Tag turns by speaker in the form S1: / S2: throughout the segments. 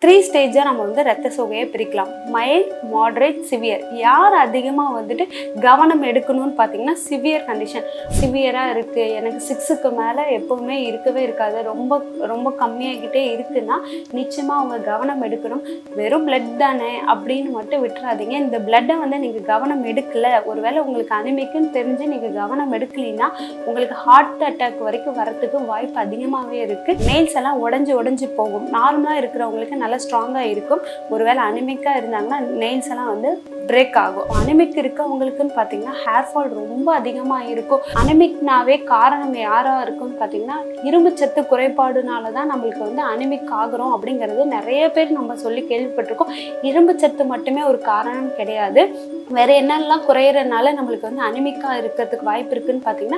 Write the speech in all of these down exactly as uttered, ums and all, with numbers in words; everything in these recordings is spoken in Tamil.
S1: த்ரீ ஸ்டேஜாக நம்ம வந்து ரத்த சோகையை பிரிக்கலாம். Mild, moderate, severe. யார் அதிகமாக வந்துட்டு கவனம் எடுக்கணும்னு பார்த்தீங்கன்னா சிவியர் கண்டிஷன். சிவியராக இருக்குது, எனக்கு சிக்ஸுக்கு மேலே எப்போவுமே இருக்கவே இருக்காது, ரொம்ப ரொம்ப கம்மியாகிட்டே இருக்குன்னா நிச்சயமாக அவங்க கவனம் எடுக்கணும். வெறும் பிளட் தானே அப்படின்னு மட்டும் விட்டுறாதீங்க. இந்த பிளட்டை வந்து நீங்கள் கவனம் எடுக்கலை, ஒருவேளை உங்களுக்கு அனிமிக்குன்னு தெரிஞ்சு நீங்கள் கவனம் எடுக்கலைன்னா உங்களுக்கு ஹார்ட் அட்டாக் வரைக்கும் வரத்துக்கு வாய்ப்பு அதிகமாகவே இருக்குது. நெயில்ஸ் எல்லாம் உடஞ்சி உடஞ்சி போகும். நார்மலாக இருக்கிறவங்களுக்கு நல்லா ஸ்ட்ராங்காக இருக்கும். ஒருவேளை அனிமிக்காக இருந்தாங்கன்னா நெயில்ஸ் எல்லாம் வந்து பிரேக் ஆகும். அனிமிக் இருக்கவங்களுக்குன்னு பார்த்தீங்கன்னா ஹேர் ஃபால் ரொம்ப அதிகமாக இருக்கும். அனிமிக்னாவே காரணம் யாராக இருக்குன்னு பார்த்தீங்கன்னா இரும்பு சத்து குறைபாடுனால தான் நம்மளுக்கு வந்து அனிமிக் ஆகுறோம் அப்படிங்கிறது நிறைய பேர் நம்ம சொல்லி கேள்விப்பட்டிருக்கோம். இரும்பு சத்து மட்டுமே ஒரு காரணம் கிடையாது. வேற என்னெல்லாம் குறையிறதுனால நம்மளுக்கு வந்து அனிமிக்காக இருக்கிறதுக்கு வாய்ப்பு இருக்குன்னு பார்த்தீங்கன்னா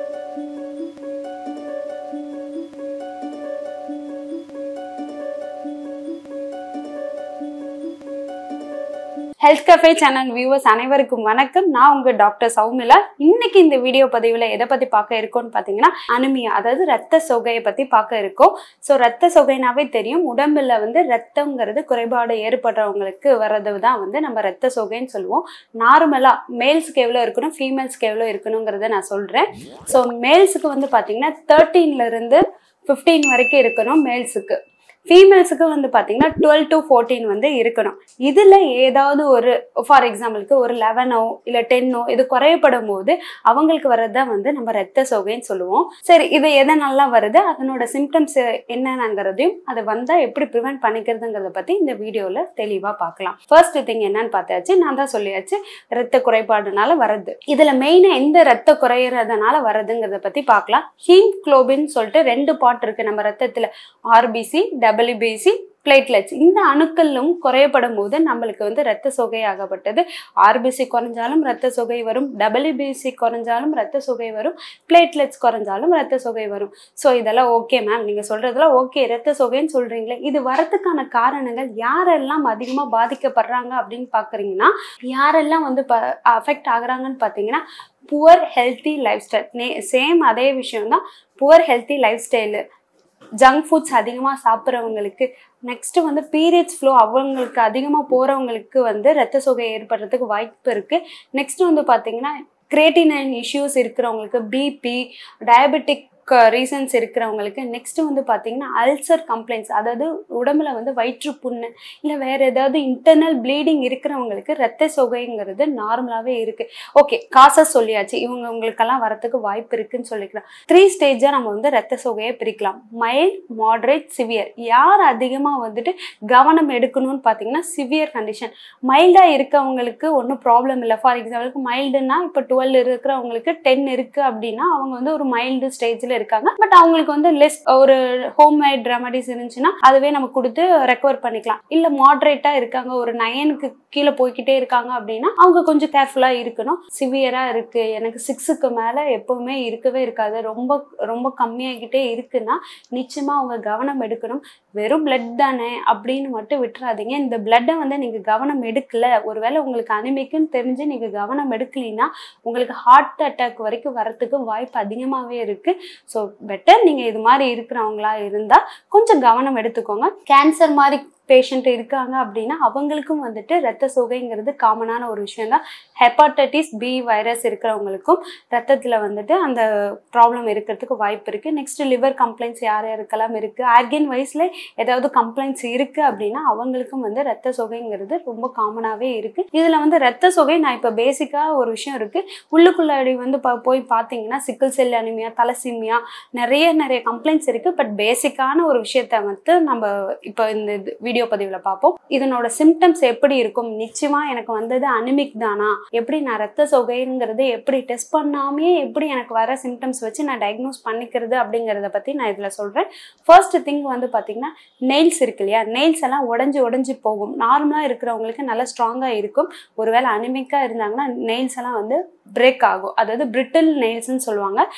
S1: ஹெல்த் கஃபே சேனல் வியூவர்ஸ் அனைவருக்கும் வணக்கம். நான் உங்க டாக்டர் சௌமிலா. இன்னைக்கு இந்த வீடியோ பதிவுல எதை பத்தி பார்க்க இருக்கோம்னு பாத்தீங்கன்னா அனிமியா, அதாவது ரத்த சோகையை பத்தி பார்க்க இருக்கோம். ஸோ ரத்த சோகைனாவே தெரியும், உடம்புல வந்து ரத்தம்ங்கிறது குறைபாடு ஏற்படுறவங்களுக்கு வர்றது தான் வந்து நம்ம ரத்த சோகைன்னு சொல்லுவோம். நார்மலா மேல்ஸுக்கு எவ்வளோ இருக்கணும், ஃபீமேல்ஸ்க்கு எவ்வளோ இருக்கணுங்கிறத நான் சொல்றேன். ஸோ மேல்ஸுக்கு வந்து பாத்தீங்கன்னா தேர்ட்டீன்ல இருந்து ஃபிஃப்டீன் வரைக்கும் இருக்கணும் மேல்ஸுக்கு. ஃபீமேல்ஸுக்கு வந்து பார்த்தீங்கன்னா டுவெல் டு ஃபோர்டீன் வந்து இருக்கணும். இதில் ஏதாவது ஒரு ஃபார் எக்ஸாம்பிளுக்கு ஒரு லெவனோ இல்லை டென்னோ இது குறையப்படும் போது அவங்களுக்கு வர்றது தான் வந்து நம்ம ரத்த சோகைன்னு சொல்லுவோம். சரி, இது எதனால வருது, அதனோட சிம்டம்ஸ் என்னங்கிறதையும் அதை வந்தால் எப்படி ப்ரிவென்ட் பண்ணிக்கிறதுங்கிறத பற்றி இந்த வீடியோவில் தெளிவாக பார்க்கலாம். ஃபர்ஸ்ட் திங் என்னன்னு பார்த்தாச்சு, நான் தான் சொல்லியாச்சு ரத்த குறைபாடுனால வருது. இதில் மெயினாக எந்த ரத்த குறையிறதுனால வருதுங்கிறத பற்றி பார்க்கலாம். ஹீமோக்ளோபின் சொல்லிட்டு ரெண்டு பார்ட் இருக்குது நம்ம ரத்தத்தில், ஆர்பிசி, டபிள்யூபிசி, பிளேட்லெட்ஸ். இந்த அணுக்களும் குறையப்படும் போது நம்மளுக்கு வந்து ரத்த சோகை ஆகப்பட்டது. ஆர்பிசி குறைஞ்சாலும் ரத்த சோகை வரும், டபிள்யூபிசி குறைஞ்சாலும் ரத்த சோகை வரும், பிளேட்லெட்ஸ் குறைஞ்சாலும் ரத்த சோகை வரும். ஸோ இதெல்லாம் ஓகே மேம், நீங்கள் சொல்றதெல்லாம் ஓகே, ரத்த சோகைன்னு சொல்றீங்களே, இது வரத்துக்கான காரணங்கள் யாரெல்லாம் அதிகமாக பாதிக்கப்படுறாங்க அப்படின்னு பார்க்குறீங்கன்னா, யாரெல்லாம் வந்து அஃபெக்ட் ஆகுறாங்கன்னு பார்த்தீங்கன்னா புவர் ஹெல்த்தி லைஃப் ஸ்டைல். நே சேம் அதே விஷயம்தான், poor healthy life style, junk foods அதிகமாக சாப்பிட்றவங்களுக்கு, நெக்ஸ்ட்டு வந்து பீரியட்ஸ் ஃப்ளோ அவங்களுக்கு அதிகமாக போகிறவங்களுக்கு வந்து ரத்த சோகை ஏற்படுறதுக்கு வாய்ப்பு இருக்குது. நெக்ஸ்ட்டு வந்து பார்த்திங்கன்னா கிரியேட்டினைன் இஷ்யூஸ் இருக்கிறவங்களுக்கு, பிபி, டயபெட்டிக் ரீசன்ஸ் இருக்கிறவங்களுக்கு, நெக்ஸ்ட் வந்து பார்த்தீங்கன்னா அல்சர் கம்ப்ளைண்ட்ஸ், அதாவது உடம்புல வந்து வயிற்று புண்ணு இல்லை வேறு ஏதாவது இன்டர்னல் ப்ளீடிங் இருக்கிறவங்களுக்கு ரத்த சோகைங்கிறது நார்மலாகவே இருக்குது. ஓகே, காசஸ் சொல்லியாச்சு, இவங்க உங்களுக்கெல்லாம் வரத்துக்கு வாய்ப்பு இருக்குன்னு சொல்லிக்கலாம். த்ரீ ஸ்டேஜாக நம்ம வந்து ரத்த சோகையை பிரிக்கலாம். Mild, moderate, severe. யார் அதிகமாக வந்துட்டு கவனம் எடுக்கணும்னு பார்த்தீங்கன்னா சிவியர் கண்டிஷன். மைல்டாக இருக்கவங்களுக்கு ஒன்றும் ப்ராப்ளம் இல்லை. ஃபார் எக்ஸாம்பிளுக்கு மைல்டுன்னா இப்போ டுவெல் இருக்கிறவங்களுக்கு டென் இருக்குது அப்படின்னா அவங்க வந்து ஒரு மைல்டு ஸ்டேஜில் இருக்காங்க. பட் அவங்களுக்கு வந்து லெஸ் ஒரு ஹோம்மேட் ரெமடிஸ் இருந்துச்சுன்னா அதுவே நம்ம கொடுத்து ரெக்கவர் பண்ணிக்கலாம். இல்ல மாடரேட்டா இருக்காங்க, ஒரு நயனுக்கு கீழே போய்கிட்டே இருக்காங்க அப்படின்னா அவங்க கொஞ்சம் கேர்ஃபுல்லா இருக்கணும். சிவியரா இருக்கு, எனக்கு சிக்ஸுக்கு மேல எப்பவுமே இருக்கவே இருக்காது, ரொம்ப ரொம்ப கம்மியாகிட்டே இருக்குன்னா நிச்சயமா அவங்க கவனம் எடுக்கணும். வெறும் பிளட் தானே அப்படின்னு மட்டும் விட்டுறாதீங்க. இந்த பிளட்டை வந்து நீங்க கவனம் எடுக்கல, ஒருவேளை உங்களுக்கு அனிமிக்குன்னு தெரிஞ்சு நீங்க கவனம் எடுக்கலைன்னா உங்களுக்கு ஹார்ட் அட்டாக் வரைக்கும் வரத்துக்கு வாய்ப்பு அதிகமாகவே இருக்கு. ஸோ பெட்டர் நீங்கள் இது மாதிரி இருக்கிறவங்களா இருந்தால் கொஞ்சம் கவனம் எடுத்துக்கோங்க. கேன்சர் மாதிரி பேஷண்ட் இருக்காங்க அப்படின்னா அவங்களுக்கும் வந்துட்டு ரத்த சோகைங்கிறது காமனான ஒரு விஷயம் தான். ஹெப்பாடைட்டிஸ் பி வைரஸ் இருக்கிறவங்களுக்கும் ரத்தத்தில் வந்துட்டு அந்த ப்ராப்ளம் இருக்கிறதுக்கு வாய்ப்பு இருக்குது. நெக்ஸ்ட் லிவர் கம்ப்ளைண்ட்ஸ் யார் யாருக்கெல்லாம் இருக்குது, ஆர்கன் வைஸில் ஏதாவது கம்ப்ளைண்ட்ஸ் இருக்குது அப்படின்னா அவங்களுக்கும் வந்து ரத்த சோகைங்கிறது ரொம்ப காமனாகவே இருக்குது. இதில் வந்து ரத்த சோகை நான் இப்போ பேசிக்காக ஒரு விஷயம் இருக்குது, உள்ளுக்குள்ளாடி வந்து போய் பார்த்தீங்கன்னா சிக்கிள் செல் அனிமியா, தலசீமியா, நிறைய நிறைய கம்ப்ளைண்ட்ஸ் இருக்குது. பட் பேசிக்கான ஒரு விஷயத்த வந்து நம்ம இப்போ இந்த வீடியோ பதிவில் பார்ப்போம். இதனோட சிம்டம்ஸ் எப்படி இருக்கும், நிச்சயமா எனக்கு வந்தது அனிமிக் தானா, எப்படி நான் ரத்த சோகைங்கிறது எப்படி டெஸ்ட் பண்ணாமே எப்படி எனக்கு வர சிம்டம்ஸ் வச்சு நான் டயக்னோஸ் பண்ணிக்கிறது அப்படிங்கிறத பற்றி நான் இதில் சொல்கிறேன். ஃபர்ஸ்ட் திங் வந்து பார்த்தீங்கன்னா நெயில்ஸ் இருக்கு இல்லையா, நெயில்ஸ் எல்லாம் உடஞ்சி உடஞ்சி போகும். நார்மலாக இருக்கிறவங்களுக்கு நல்லா ஸ்ட்ராங்காக இருக்கும். ஒருவேளை அனிமிக்காக இருந்தாங்கன்னா நெயில்ஸ் எல்லாம் வந்து பிரேக் ஆகும், அதாவது பிரிட்டில் நெயில்ஸ்ன்னு சொல்லுவாங்க.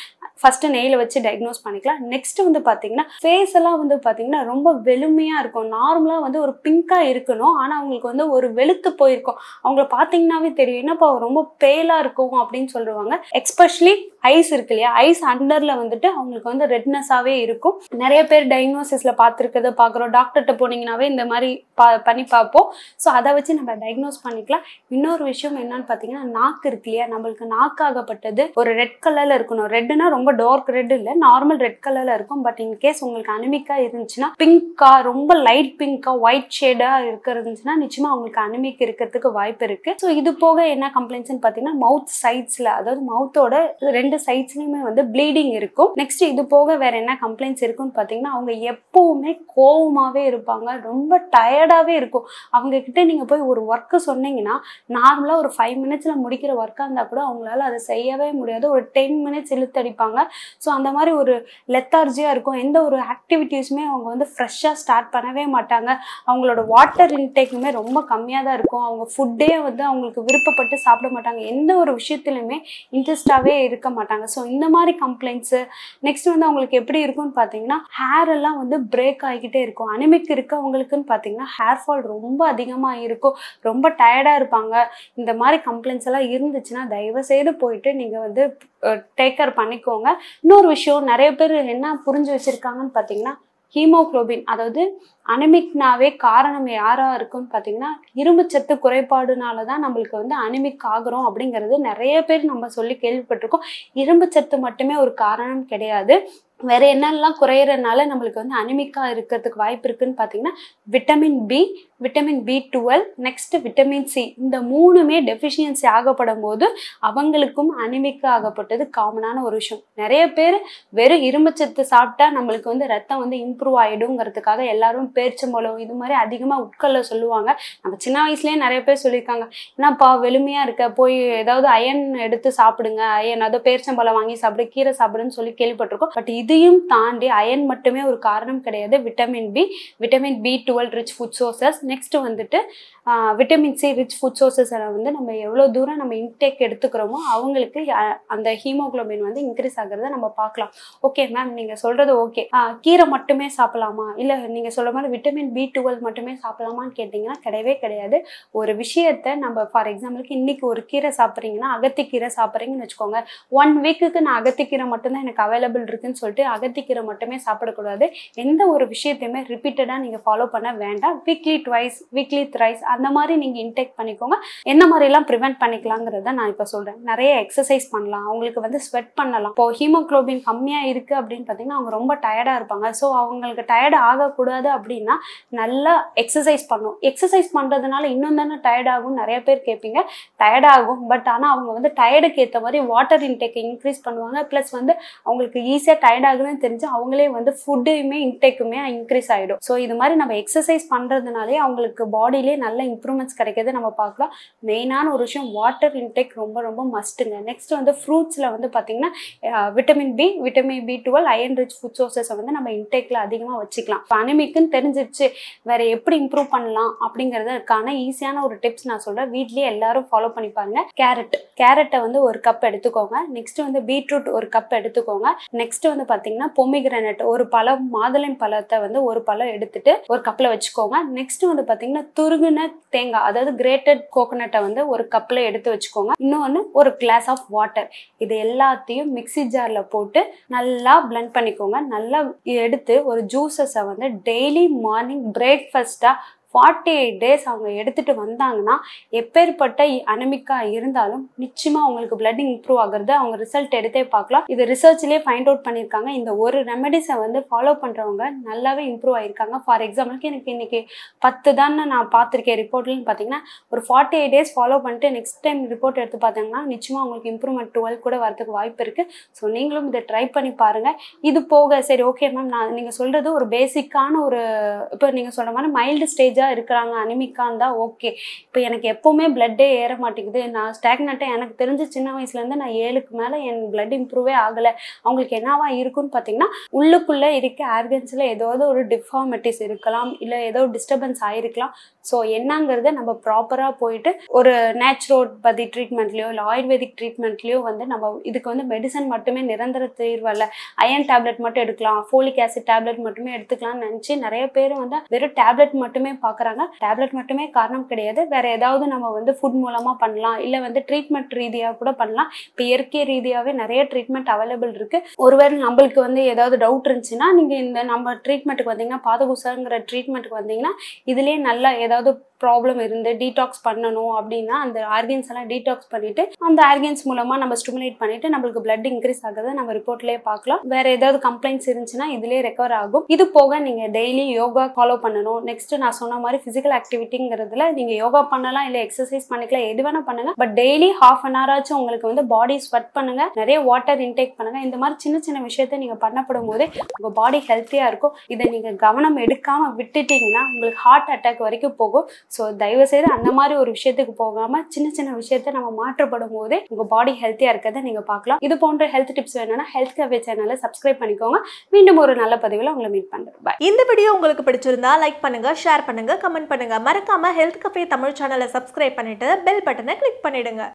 S1: ஃபர்ஸ்ட் நெயில வச்சு டயக்னோஸ் பண்ணிக்கலாம். நெக்ஸ்ட் வந்து பாத்தீங்கன்னா ஃபேஸ் எல்லாம் வந்து பாத்தீங்கன்னா ரொம்ப வெளுமையா இருக்கும். நார்மலா வந்து ஒரு பிங்கா இருக்கணும், ஆனா அவங்களுக்கு வந்து ஒரு வெளுத்து போயிருக்கும். அவங்கள பாத்தீங்கன்னாவே தெரியும், என்னப்பா ரொம்ப பேலா இருக்கும் அப்படின்னு சொல்லுவாங்க. எக்ஸ்பெஷலி ஐஸ் இருக்கு இல்லையா, ஐஸ் அண்டர்ல வந்துட்டு அவங்களுக்கு வந்து ரெட்னஸாவே இருக்கும். நிறைய பேர் டயக்னோசிஸ்ல பார்த்துருக்கத பாக்குறோம். டாக்டர்கிட்ட போனீங்கன்னாவே இந்த மாதிரி பா பண்ணி பார்ப்போம். ஸோ அதை வச்சு நம்ம டயக்னோஸ் பண்ணிக்கலாம். இன்னொரு விஷயம் என்னன்னு பார்த்தீங்கன்னா, நாக்கு இருக்கு இல்லையா, நம்மளுக்கு நாக்காகப்பட்டது ஒரு ரெட் கலர்ல இருக்கணும். ரெட்னா ரொம்ப டார்க் ரெட் இல்லை, நார்மல் ரெட் கலர்ல இருக்கும். பட் இன்கேஸ் உங்களுக்கு அனிமிக்கா இருந்துச்சுன்னா, பிங்கா ரொம்ப லைட் பிங்கா ஒயிட் ஷேடா இருந்துச்சுன்னா நிச்சயமா அவங்களுக்கு அனிமிக் இருக்கிறதுக்கு வாய்ப்பு இருக்கு. ஸோ இது போக என்ன கம்ப்ளைண்ட்ஸ்ன்னு பார்த்தீங்கன்னா, மவுத் சைட்ஸ்ல, அதாவது மவுத்தோட ரெண்டு சைட்ஸ்லயுமே வந்து ப்ளீடிங் இருக்கும். நெக்ஸ்ட் இது போக வேற என்ன கம்ப்ளைண்ட்ஸ் இருக்குன்னு பார்த்தீங்கன்னா, அவங்க எப்பவுமே கோவமாவே இருப்பாங்க, ரொம்ப டயர்டாவே இருக்கும். அவங்க கிட்ட நீங்க போய் ஒரு ஒர்க்கு சொன்னீங்கன்னா, நார்மலா ஒரு ஃபைவ் மினிட்ஸ்ல முடிக்கிற ஒர்க்கா இருந்தா கூட அவங்களால அதை செய்யவே முடியாது. ஒரு டென் மினிட்ஸ் இழுத்தடிப்பாங்க. ஸோ அந்த மாதிரி ஒரு லெத்தார்ஜியா இருக்கும். எந்த ஒரு ஆக்டிவிட்டிஸுமே அவங்க வந்து ஃப்ரெஷ்ஷாக ஸ்டார்ட் பண்ணவே மாட்டாங்க. அவங்களோட வாட்டர் இன்டேக்குமே ரொம்ப கம்மியாக தான் இருக்கும். அவங்க ஃபுட்டே வந்து அவங்களுக்கு விருப்பப்பட்டு சாப்பிட மாட்டாங்க. எந்த ஒரு விஷயத்துலையுமே இன்ட்ரெஸ்டாகவே இருக்க மாட்டாங்க. ஸோ இந்த மாதிரி கம்ப்ளைண்ட்ஸு. நெக்ஸ்ட் வந்து அவங்களுக்கு எப்படி இருக்கும்னு பார்த்தீங்கன்னா, ஹேர் எல்லாம் வந்து பிரேக் ஆகிக்கிட்டே இருக்கும். அனிமிக் இருக்கவங்களுக்குன்னு பார்த்தீங்கன்னா ஹேர் ஃபால் ரொம்ப அதிகமாக இருக்கும், ரொம்ப டயர்டாக இருப்பாங்க. இந்த மாதிரி கம்ப்ளைண்ட்ஸ் எல்லாம் இருந்துச்சுன்னா தயவு செய்து போயிட்டு நீங்கள் வந்து டேக் கேர் பண்ணிக்கோங்க. இன்னொரு விஷயம் நிறைய பேர் என்ன புரிஞ்சு வச்சுருக்காங்கன்னு பார்த்தீங்கன்னா, ஹீமோக்ளோபின், அதாவது அனிமிக்னாவே காரணம் யாரா இருக்குன்னு பார்த்தீங்கன்னா இரும்பு சத்து குறைபாடுனால தான் நம்மளுக்கு வந்து அனிமிக் ஆகுறோம் அப்படிங்கிறது நிறைய பேர் நம்ம சொல்லி கேள்விப்பட்டிருக்கோம். இரும்பு சத்து மட்டுமே ஒரு காரணம் கிடையாது. வேற என்னெல்லாம் குறையறதுனால நம்மளுக்கு வந்து அனிமிக்கா இருக்கிறதுக்கு வாய்ப்பு இருக்குன்னு பார்த்தீங்கன்னா, vitamin B, vitamin B twelve, next vitamin C, இந்த மூணுமே டெஃபிஷியன்சி ஆகப்படும் போது அவங்களுக்கும் அனிமிக்கா ஆகப்பட்டது காமனான ஒரு விஷயம். நிறைய பேர் வெறும் இரும்புச்சத்து சாப்பிட்டா நம்மளுக்கு வந்து ரத்தம் வந்து இம்ப்ரூவ் ஆயிடுங்கிறதுக்காக எல்லாரும் பேரிச்சம்பழம் இது மாதிரி அதிகமா உட்கொள்ள சொல்லுவாங்க. நம்ம சின்ன வயசுலயே நிறைய பேர் சொல்லியிருக்காங்க, என்னப்பா வெளுமையா இருக்க, போய் ஏதாவது அயன் எடுத்து சாப்பிடுங்க, அயன் அதை பேரிச்சம்பழம் வாங்கி சாப்பிடு, கீரை சாப்பிடுன்னு சொல்லி கேள்விப்பட்டிருக்கோம். பட் இதையும் தாண்டி அயன் மட்டுமே ஒரு காரணம் கிடையாது. Vitamin B, vitamin B twelve rich food sources, next வந்துட்டு விட்டமின் சி ரிச் ஃபுட் சோர்சஸை வந்து நம்ம எவ்வளோ தூரம் நம்ம இன்டேக் எடுத்துக்கிறோமோ அவங்களுக்கு அந்த ஹீமோக்ளோபின் வந்து இன்க்ரீஸ் ஆகிறத நம்ம பார்க்கலாம். ஓகே மேம், நீங்கள் சொல்கிறது ஓகே, கீரை மட்டுமே சாப்பிடலாமா, இல்லை நீங்கள் சொல்கிற மாதிரி விட்டமின் பி டுவெல் மட்டுமே சாப்பிடலாமான்னு கேட்டிங்கன்னா கிடையவே கிடையாது. ஒரு விஷயத்தை நம்ம ஃபார் எக்ஸாம்பிளுக்கு இன்றைக்கி ஒரு கீரை சாப்பிட்றீங்கன்னா, அகத்திக்கீரை சாப்பிட்றீங்கன்னு வச்சுக்கோங்க, ஒன் வீக்குக்கு நான் அகத்திக்கீரை மட்டும்தான் எனக்கு அவைலபிள் இருக்குன்னு சொல்லிட்டு அகத்திக்கீரை மட்டுமே சாப்பிடக்கூடாது. எந்த ஒரு விஷயத்தையுமே ரிப்பீட்டடாக நீங்கள் ஃபாலோ பண்ண வேண்டாம். வீக்லி ட்வைஸ், வீக்லி த்ரைஸ் அந்த மாதிரி நீங்கள் இன்டேக் பண்ணிக்கோங்க. என்ன மாதிரிலாம் ப்ரிவென்ட் பண்ணிக்கலாங்கிறத நான் இப்போ சொல்கிறேன். நிறைய எக்ஸசைஸ் பண்ணலாம், அவங்களுக்கு வந்து ஸ்வெட் பண்ணலாம். இப்போ ஹீமோக்ளோபின் கம்மியாக இருக்குது அப்படின்னு பார்த்தீங்கன்னா அவங்க ரொம்ப டயர்டாக இருப்பாங்க. ஸோ அவங்களுக்கு டயர்ட் ஆகக்கூடாது அப்படின்னா நல்லா எக்ஸசைஸ் பண்ணணும். எக்ஸசைஸ் பண்ணுறதுனால இன்னும் தானே டயர்ட் ஆகும் நிறைய பேர் கேட்பீங்க. டயர்ட் ஆகும், பட் ஆனால் அவங்க வந்து டயர்டுக்கு ஏற்ற மாதிரி வாட்டர் இன்டேக் இன்க்ரீஸ் பண்ணுவாங்க. ப்ளஸ் வந்து அவங்களுக்கு ஈஸியாக டயர்ட் ஆகுதுன்னு தெரிஞ்சு அவங்களே வந்து ஃபுட்டுமே இன்டேக்குமே இன்க்ரீஸ் ஆகிடும். ஸோ இது மாதிரி நம்ம எக்ஸசைஸ் பண்ணுறதுனாலே அவங்களுக்கு பாடியிலே நல்ல இம்ப்ரூவ்மெண்ட்ஸ் கிடைக்கிறது நம்ம பார்க்கலாம். மெயினான ஒரு விஷயம் வாட்டர் இன்டேக் ரொம்ப ரொம்ப மஸ்ட்டுங்க. நெக்ஸ்ட் வந்து ஃப்ரூட்ஸில் வந்து பார்த்தீங்கன்னா vitamin B, vitamin B twelve, iron rich food சோர்சஸை வந்து நம்ம இன்டேக்கில் அதிகமாக வச்சுக்கலாம். இப்போ அனிமிக்குன்னு தெரிஞ்சிருச்சு, வேறு எப்படி இம்ப்ரூவ் பண்ணலாம் அப்படிங்கிறதுக்கான ஈஸியான ஒரு டிப்ஸ் நான் சொல்கிறேன். வீட்லேயே எல்லாரும் ஃபாலோ பண்ணி பாருங்க. கேரட், கேரட்டை வந்து ஒரு கப் எடுத்துக்கோங்க. நெக்ஸ்ட் வந்து பீட்ரூட் ஒரு கப் எடுத்துக்கோங்க. நெக்ஸ்ட் வந்து பார்த்தீங்கன்னா பொமிகிரானட் ஒரு பழம், மாதுளை பழத்தை வந்து ஒரு பழம் எடுத்துட்டு ஒரு கப்பில் வச்சுக்கோங்க. நெக்ஸ்ட் வந்து பார்த்தீங்கன்னா துருகுன தேங்காய், அதாவது கிரேட்டட் கோகோனட்டை வந்து ஒரு கப்பில் எடுத்து வச்சுக்கோங்க. இன்னொன்று ஒரு கிளாஸ் ஆஃப் வாட்டர். இது எல்லாத்தையும் மிக்சி ஜாரில் போட்டு நல்லா பிளெண்ட் பண்ணிக்கோங்க. நல்லா எடுத்து ஒரு ஜூஸஸை வந்து டெய்லி மார்னிங் பிரேக்ஃபாஸ்ட்டாக ஃபார்ட்டி எயிட் டேஸ் அவங்க எடுத்துகிட்டு வந்தாங்கன்னா எப்பேற்பட்ட அனிமிக்கா இருந்தாலும் நிச்சயமாக அவங்களுக்கு பிளட் இம்ப்ரூவ் ஆகுறது அவங்க ரிசல்ட் எடுத்தே பார்க்கலாம். இது ரிசர்ச்லேயே ஃபைண்ட் அவுட் பண்ணியிருக்காங்க. இந்த ஒரு ரெமெடிஸை வந்து ஃபாலோ பண்ணுறவங்க நல்லாவே இம்ப்ரூவ் ஆகியிருக்காங்க. ஃபார் எக்ஸாம்பிளுக்கு எனக்கு இன்றைக்கி பத்து தானே நான் பார்த்துருக்கேன் ரிப்போர்ட்லன்னு பார்த்தீங்கன்னா, ஒரு ஃபார்ட்டி எயிட் டேஸ் ஃபாலோ பண்ணிட்டு நெக்ஸ்ட் டைம் ரிப்போர்ட் எடுத்து பார்த்தீங்கன்னா நிச்சயமாக அவங்களுக்கு இம்ப்ரூவ்மெண்ட் டுவெல் கூட வரதுக்கு வாய்ப்பு இருக்குது. ஸோ நீங்களும் இதை ட்ரை பண்ணி பாருங்கள். இது போக சரி ஓகே மேம், நான் நீங்கள் சொல்கிறது ஒரு பேசிக்கான ஒரு இப்போ நீங்கள் சொல்கிற மாதிரி மைல்டு ஸ்டேஜாக ஹெல்த்தியா இருக்கிறாங்க, அனிமிக்கா இருந்தா ஓகே. இப்போ எனக்கு எப்பவுமே பிளட்டே ஏற மாட்டேங்குது, நான் ஸ்டாக்னட்டா எனக்கு தெரிஞ்ச சின்ன வயசுல இருந்து நான் ஏழுக்கு மேல என் பிளட் இம்ப்ரூவே ஆகல, அவங்களுக்கு என்னவா இருக்குன்னு பாத்தீங்கன்னா உள்ளுக்குள்ள இருக்க ஆர்கன்ஸ்ல ஏதாவது ஒரு டிஃபார்மிட்டிஸ் இருக்கலாம், இல்ல ஏதோ டிஸ்டர்பன்ஸ் ஆயிருக்கலாம். ஸோ என்னங்கிறத நம்ம ப்ராப்பரா போயிட்டு ஒரு நேச்சுரோபதி ட்ரீட்மெண்ட்லயோ இல்லை ஆயுர்வேதிக் ட்ரீட்மெண்ட்லயோ வந்து நம்ம இதுக்கு வந்து மெடிசன் மட்டுமே நிரந்தர தீர்வு அல்ல, அயன் டேப்லெட் மட்டும் எடுக்கலாம், ஃபோலிக் ஆசிட் டேப்லெட் மட்டுமே எடுத்துக்கலாம்னு நினைச்சு நிறைய பேர் வந்து வெறும் டேப்லெட் மட்டுமே பாக்குறாங்க. டேப்லெட் மட்டுமே காரணம் கிடையாது, வேற ஏதாவது நம்ம வந்து ஃபுட் மூலமா பண்ணலாம், இல்ல வந்து ட்ரீட்மெண்ட் ரீதியா கூட பண்ணலாம். இப்போ இயற்கை ரீதியாவே நிறைய ட்ரீட்மெண்ட் அவைலபிள் இருக்கு. ஒருவேளை நம்மளுக்கு வந்து ஏதாவது டவுட் இருந்துச்சுன்னா நீங்க இந்த நம்ம ட்ரீட்மெண்ட்டுக்கு வந்தீங்கன்னா பாதகுசாங்கிற ட்ரீட்மெண்ட்டுக்கு வந்தீங்கன்னா இதுலயே நல்லா ஏதாவது ப்ராப்ளம் இருந்து டீடாக்ஸ் பண்ணணும் அப்படின்னா அந்த ஆர்கன்ஸ் எல்லாம் டீடாக்ஸ் பண்ணிட்டு அந்த ஆர்கன்ஸ் மூலமா நம்ம ஸ்டிமுலேட் பண்ணிட்டு நம்மளுக்கு பிளட் இன்க்ரீஸ் ஆகுது நம்ம ரிப்போர்ட்லயே பார்க்கலாம். வேற ஏதாவது கம்ப்ளைண்ட்ஸ் இருந்துச்சுன்னா இதுலயே ரெக்கவர் ஆகும். இது போக நீங்க டெய்லி யோகா ஃபாலோ பண்ணணும். நெக்ஸ்ட் நான் சொன்ன மாதிரி பிசிக்கல் ஆக்டிவிட்டிங்கிறதுல நீங்க யோகா பண்ணலாம், இல்ல எக்ஸசைஸ் பண்ணிக்கலாம், எது வேணா பண்ணுங்க. But daily half an hour ஆச்சும் உங்களுக்கு வந்து பாடி ஸ்வெட் பண்ணுங்க, நிறைய வாட்டர் இன்டேக் பண்ணுங்க. இந்த மாதிரி சின்ன சின்ன விஷயத்த நீங்க பண்ணப்படும் போதே உங்க பாடி ஹெல்த்தியா இருக்கும். இதை நீங்க கவனம் எடுக்காம விட்டுட்டீங்கன்னா உங்களுக்கு ஹார்ட் அட்டாக் வரைக்கும் போகும். ஸோ தயவு செய்து அந்த மாதிரி ஒரு விஷயத்துக்கு போகாம சின்ன சின்ன விஷயத்த நம்ம மாற்றப்படும் போதே உங்க பாடி ஹெல்த்தியா இருக்கிறத நீங்க பார்க்கலாம். இது போன்ற ஹெல்த் டிப்ஸ் வேணும்னா ஹெல்த் கவே சேனலை சப்ஸ்கிரைப் பண்ணிக்கோங்க. மீண்டும் ஒரு நல்ல பதிவில் உங்களை மீட் பண்றேன். பாய்.
S2: இந்த வீடியோ உங்களுக்கு பிடிச்சிருந்தா லைக் பண்ணுங்க, ஷேர் பண்ணுங்க, கமெண்ட் பண்ணுங்க. மறக்காம ஹெல்த் கவே தமிழ் சேனலை சப்ஸ்கிரைப் பண்ணிட்டு பெல் பட்டனை கிளிக் பண்ணிடுங்க.